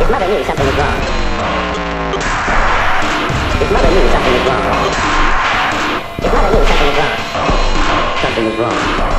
His mother knew something was wrong. His mother knew something was wrong. His mother knew something was wrong. Something was wrong.